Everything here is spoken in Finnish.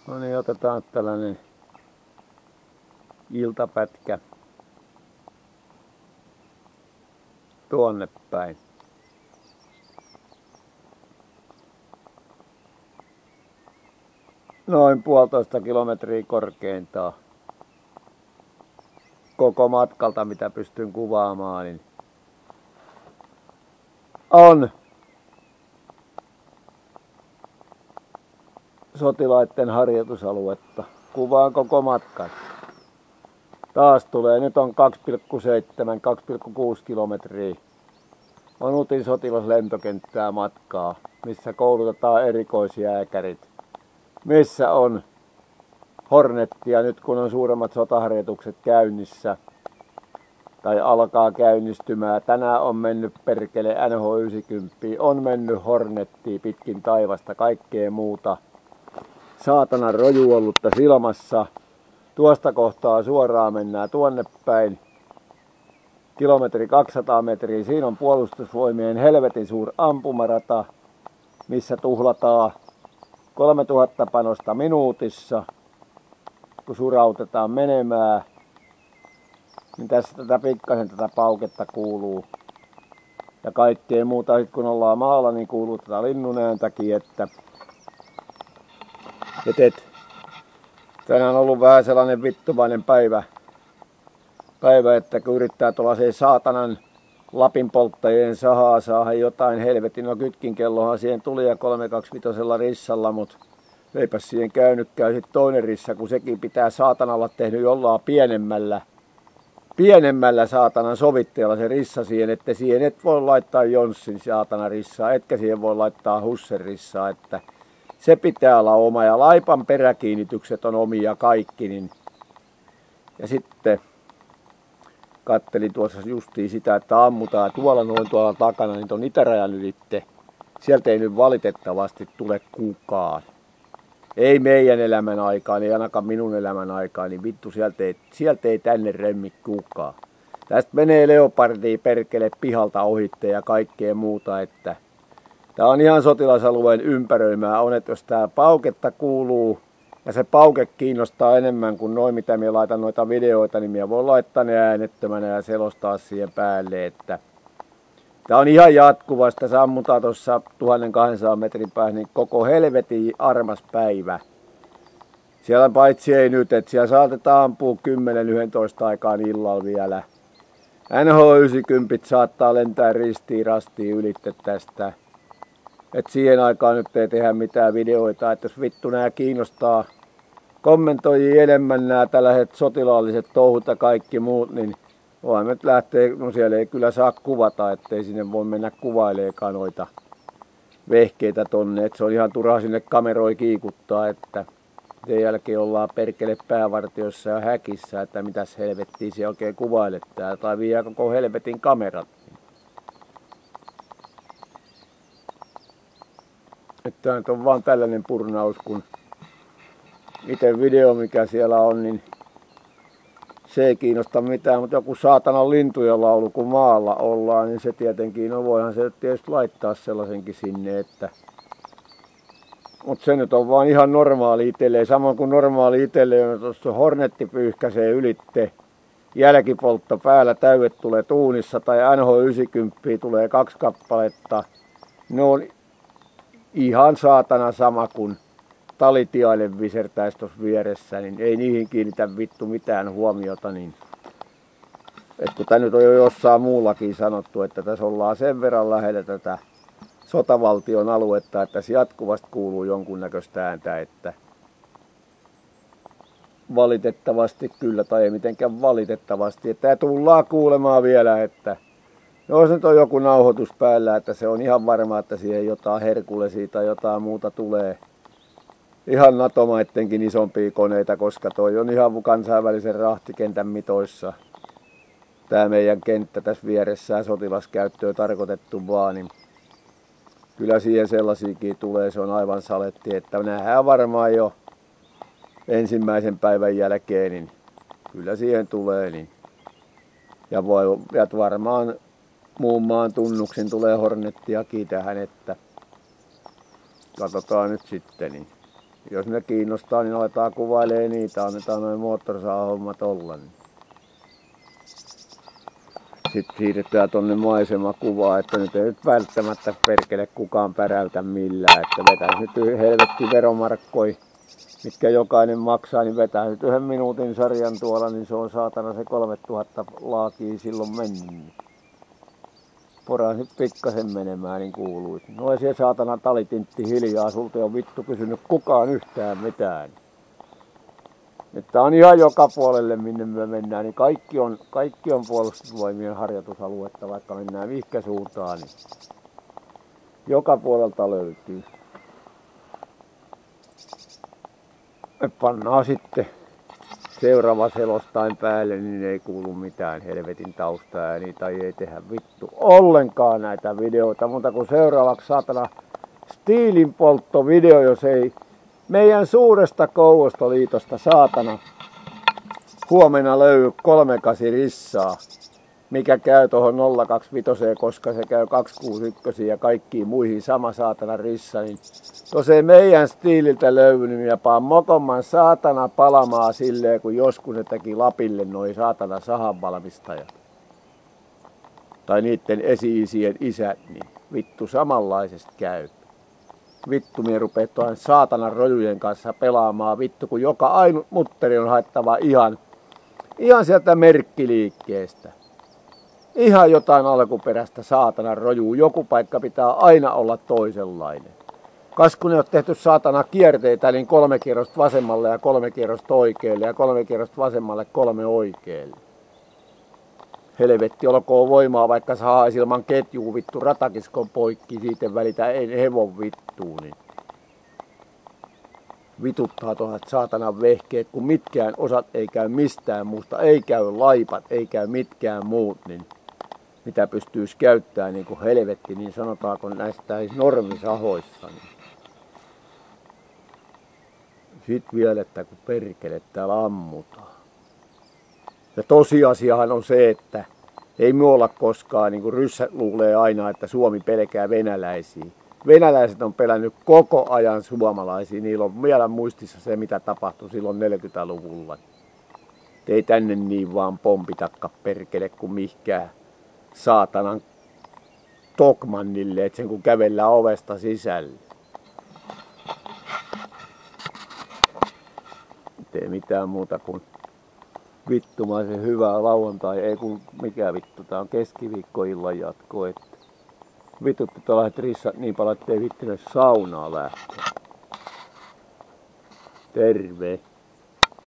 No niin, otetaan tällainen iltapätkä tuonne päin. Noin 1,5 kilometriä korkeintaan. Koko matkalta mitä pystyn kuvaamaan, niin on sotilaiden harjoitusaluetta. Kuvaan koko matkan. Taas tulee, nyt on 2,6 kilometriä. On Utin sotilaslentokenttää matkaa, missä koulutetaan erikoisjääkärit. Missä on Hornettia nyt kun on suuremmat sotaharjoitukset käynnissä. Tai alkaa käynnistymään. Tänään on mennyt perkele NH90. On mennyt Hornettia pitkin taivasta, kaikkea muuta. Saatanan rojuollutta silmassa. Tuosta kohtaa suoraan mennään tuonne päin. 200 metriä. Siinä on puolustusvoimien helvetin suur ampumarata, missä tuhlataan 3000 panosta minuutissa, kun surautetaan menemään. Niin tässä pikkasen tätä pauketta kuuluu. Ja kaikkea muuta, sit kun ollaan maalla, niin kuuluu tätä linnun ääntäkin, että tänään on ollut vähän sellainen vittuvainen päivä, että kun yrittää tuollaiseen saatanan Lapin polttajien sahaa saada jotain helvetin, no kytkin kellohan siihen tuli ja 325 rissalla, mutta eipä siihen käynytkään sit toinen rissa, kun sekin pitää saatanalla tehnyt jollain pienemmällä saatanan sovitteella se rissa siihen, että siihen et voi laittaa Jonssin saatana rissaa, etkä siihen voi laittaa Hussen rissaa, että se pitää olla oma ja laipan peräkiinnitykset on omia kaikki. Niin. Ja sitten kattelin tuossa justiin sitä, että ammutaan tuolla noin tuolla takana, niin tuon itärajan ylitte. Sieltä ei nyt valitettavasti tule kukaan. Ei meidän elämän aikaan, ei ainakaan minun elämän aikaan, niin vittu sieltä ei tänne remmi kukaan. Tästä menee leopardia perkele pihalta ohitte ja kaikkea muuta, että tää on ihan sotilasalueen ympäröimää on, että jos tää pauketta kuuluu ja se pauke kiinnostaa enemmän kuin noin mitä minä laitan noita videoita, niin minä voin laittaa ne äänettömänä ja selostaa siihen päälle, että tää on ihan jatkuvasta, se ammutaan tuossa 1200 metrin päässä, niin koko helvetin armas päivä. Siellä paitsi ei nyt, että siellä saatetaan ampua 10-11 aikaan illalla vielä. NH90 saattaa lentää ristiin rastiin ylitte tästä. Et siihen aikaan nyt ei tehdä mitään videoita, että jos vittu nää kiinnostaa kommentoijia enemmän nää tällaiset sotilaalliset touhut ja kaikki muut, niin voimme nyt lähteä, no siellä ei kyllä saa kuvata, ettei sinne voi mennä kuvaileekaan noita vehkeitä tonne, että se on ihan turhaa sinne kameroi kiikuttaa, että sen jälkeen ollaan perkele päävartiossa ja häkissä, että mitäs helvettiä siellä oikein kuvailettaa, tai vie koko helvetin kamerat. Että nyt on vaan tällainen purnaus, kun itse video mikä siellä on, niin se ei kiinnosta mitään, mutta joku saatanan lintujen laulu kun maalla ollaan, niin se tietenkin, no voihan se tietysti laittaa sellaisenkin sinne, että mutta se nyt on vaan ihan normaali itselleen, samoin kuin normaali itselleen, jos tuossa Hornetti pyyhkäisee ylitte, jälkipoltto päällä, täydet tulee tuunissa tai NH90 tulee 2 kappaletta, ne on ihan saatana sama kuin talitiaille visertäisi tuossa vieressä, niin ei niihin kiinnitä vittu mitään huomiota. Niin. Et kun tämä nyt on jo jossain muullakin sanottu, että tässä ollaan sen verran lähellä tätä sotavaltion aluetta, että se jatkuvasti kuuluu jonkunnäköistä ääntä, että valitettavasti kyllä, tai ei mitenkään valitettavasti, että tullaan kuulemaan vielä, että jos nyt on joku nauhoitus päällä, että se on ihan varma, että siihen jotain Herkulesia tai jotain muuta tulee. Ihan NATO-maittenkin isompia koneita, koska toi on ihan kansainvälisen rahtikentän mitoissa. Tää meidän kenttä tässä vieressä sotilaskäyttöön tarkoitettu vaan, niin kyllä siihen sellaisiakin tulee, se on aivan saletti, että nähdään varmaan jo ensimmäisen päivän jälkeen, niin kyllä siihen tulee. Niin. Ja varmaan muun maan tunnuksin tulee Hornettiakin tähän, että katsotaan nyt sitten. Niin. Jos ne kiinnostaa, niin aletaan kuvailee niitä, annetaan noin moottorsahahommat olla. Sitten siirretään tonne maisemakuvaan, että nyt ei nyt välttämättä perkele kukaan päräytä millään. Että vetäis nyt helvetti veromarkkoi, mitkä jokainen maksaa, niin vetää nyt 1 minuutin sarjan tuolla, niin se on saatana se 3000 laakia silloin mennyt. Poraa nyt pikkasen menemään, niin kuuluisi. No se saatana talitintti hiljaa, sulta ei ole vittu kysynyt kukaan yhtään mitään. Että on ihan joka puolelle minne me mennään, niin kaikki on puolustusvoimien harjoitusaluetta, vaikka mennään vihkä suuntaan, niin joka puolelta löytyy. Me pannaan sitten seuraava selostain päälle, niin ei kuulu mitään helvetin taustaääniä tai ei tehdä vittu ollenkaan näitä videoita, mutta kun seuraavaksi saatana stiilinpolttovideo, jos ei meidän suuresta Kouvostoliitosta saatana huomenna löydy 38 rissaa, mikä käy tuohon 025, koska se käy 261 ja kaikkiin muihin sama saatana rissa, niin tos ei meidän stiililtä löydy, niin minä paan mokomman saatana palamaa silleen, kun joskus ne teki Lapille noi saatana sahanvalmistajat. Tai niitten esi-isien isät, niin vittu samanlaisesti käy. Vittu mie rupeet tuon saatanan rojujen kanssa pelaamaan, vittu kun joka ainut mutteri on haettava ihan sieltä merkkiliikkeestä. Ihan jotain alkuperäistä saatanan rojuu, joku paikka pitää aina olla toisenlainen. Kas kun ne on tehty saatana kierteitä, niin 3 kierrosta vasemmalle ja 3 kierrosta oikealle ja 3 kierrosta vasemmalle 3 oikealle. Helvetti olkoon voimaa, vaikka saa ilman ketjuu vittu ratakiskon poikki, siitä välitä ei hevon vittuun. Niin vituttaa tuohon saatanan vehkeet, kun mitkään osat ei käy mistään muusta, ei käy laipat, ei käy mitkään muut, niin mitä pystyisi käyttämään niin kuin helvetti, niin sanotaanko näistä normisahoissa. Niin. Sitten vielä, että kun perkele täällä ammutaan. Ja tosiasiahan on se, että ei me olla koskaan, niin kuin ryssä luulee aina, että Suomi pelkää venäläisiä. Venäläiset on pelännyt koko ajan suomalaisia. Niillä on vielä muistissa se, mitä tapahtui silloin 40-luvulla. Ei tänne niin vaan pompitakka perkele kuin mihkään saatanan Tokmannille, että sen kun kävellään ovesta sisälle. Ei mitään muuta kuin vittumaisen hyvää lauantai, ei kun mikä vittu, tää on keskiviikkoillan jatko, että vitutti tällaiset rissat niin paljon, ettei vittinyt saunaa lähteä. Terve!